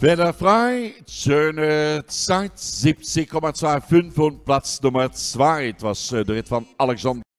Werder frei, schöne Zeit, 70,25 und Platz Nummer 2. Het was de rit van Alexander.